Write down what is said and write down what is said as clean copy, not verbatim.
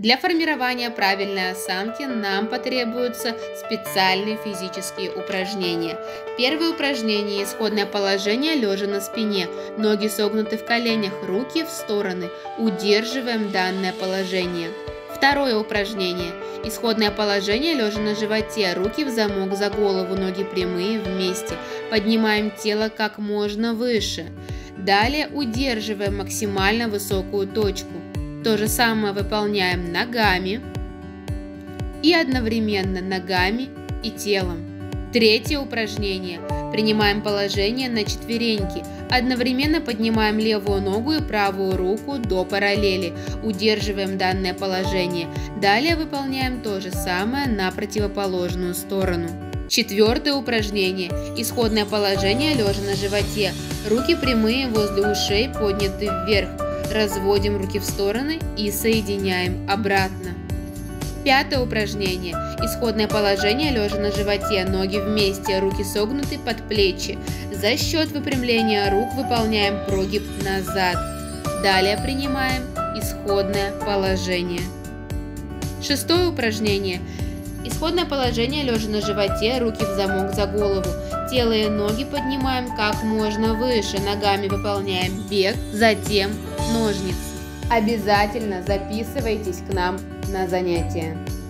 Для формирования правильной осанки нам потребуются специальные физические упражнения. Первое упражнение – исходное положение лежа на спине. Ноги согнуты в коленях, руки в стороны. Удерживаем данное положение. Второе упражнение – исходное положение лежа на животе. Руки в замок за голову, ноги прямые вместе. Поднимаем тело как можно выше. Далее удерживаем максимально высокую точку. То же самое выполняем ногами и одновременно ногами и телом. Третье упражнение. Принимаем положение на четвереньки. Одновременно поднимаем левую ногу и правую руку до параллели. Удерживаем данное положение. Далее выполняем то же самое на противоположную сторону. Четвертое упражнение. Исходное положение лежа на животе. Руки прямые возле ушей, подняты вверх. Разводим руки в стороны и соединяем обратно. Пятое упражнение. Исходное положение лежа на животе, ноги вместе, руки согнуты под плечи. За счет выпрямления рук выполняем прогиб назад. Далее принимаем исходное положение. Шестое упражнение. Исходное положение лежа на животе, руки в замок за голову. Тело и ноги поднимаем как можно выше. Ногами выполняем бег, затем ножницы. Обязательно записывайтесь к нам на занятия.